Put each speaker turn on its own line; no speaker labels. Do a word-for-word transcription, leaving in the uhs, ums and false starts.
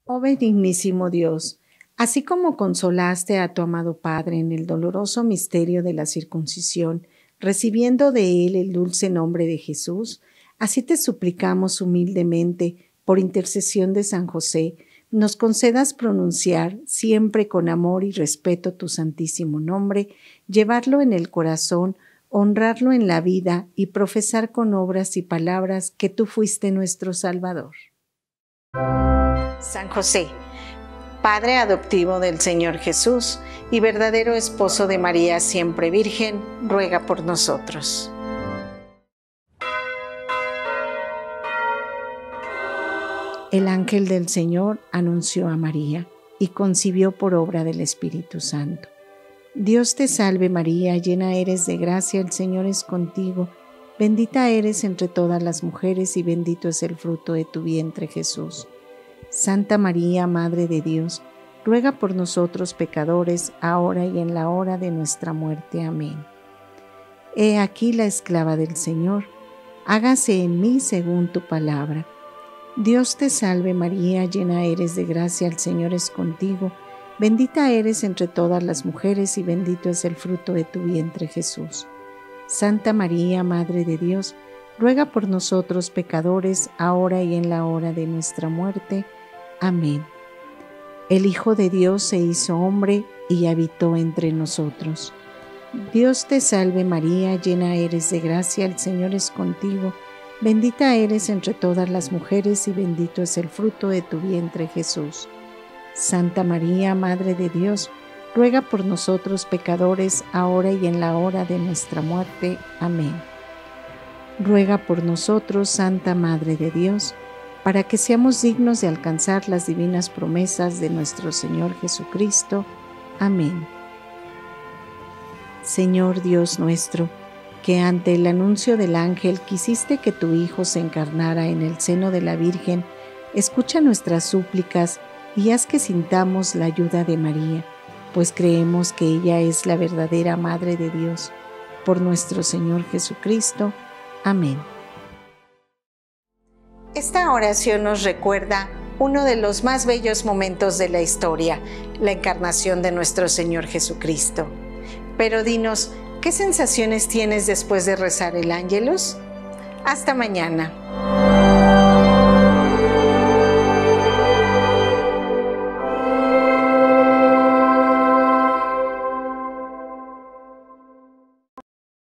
Oh benignísimo Dios, así como consolaste a tu amado Padre en el doloroso misterio de la circuncisión, recibiendo de él el dulce nombre de Jesús, así te suplicamos humildemente, por intercesión de San José, nos concedas pronunciar siempre con amor y respeto tu santísimo nombre, llevarlo en el corazón, honrarlo en la vida y profesar con obras y palabras que tú fuiste nuestro Salvador. San José, Padre adoptivo del Señor Jesús y verdadero esposo de María siempre Virgen, ruega por nosotros. El ángel del Señor anunció a María y concibió por obra del Espíritu Santo. Dios te salve María, llena eres de gracia, el Señor es contigo. Bendita eres entre todas las mujeres y bendito es el fruto de tu vientre Jesús. Santa María, Madre de Dios, ruega por nosotros pecadores, ahora y en la hora de nuestra muerte. Amén. He aquí la esclava del Señor, hágase en mí según tu palabra. Dios te salve María, llena eres de gracia, el Señor es contigo. Bendita eres entre todas las mujeres y bendito es el fruto de tu vientre Jesús. Santa María, Madre de Dios, ruega por nosotros pecadores, ahora y en la hora de nuestra muerte. Amén. El Hijo de Dios se hizo hombre y habitó entre nosotros. Dios te salve María, llena eres de gracia, el Señor es contigo. Bendita eres entre todas las mujeres y bendito es el fruto de tu vientre Jesús. Santa María, Madre de Dios, ruega por nosotros pecadores, ahora y en la hora de nuestra muerte. Amén. Ruega por nosotros, Santa Madre de Dios, para que seamos dignos de alcanzar las divinas promesas de nuestro Señor Jesucristo. Amén. Señor Dios nuestro, que ante el anuncio del ángel quisiste que tu Hijo se encarnara en el seno de la Virgen, escucha nuestras súplicas y haz que sintamos la ayuda de María, pues creemos que ella es la verdadera Madre de Dios. Por nuestro Señor Jesucristo. Amén. Esta oración nos recuerda uno de los más bellos momentos de la historia, la encarnación de nuestro Señor Jesucristo. Pero dinos, ¿qué sensaciones tienes después de rezar el Ángelus? Hasta mañana.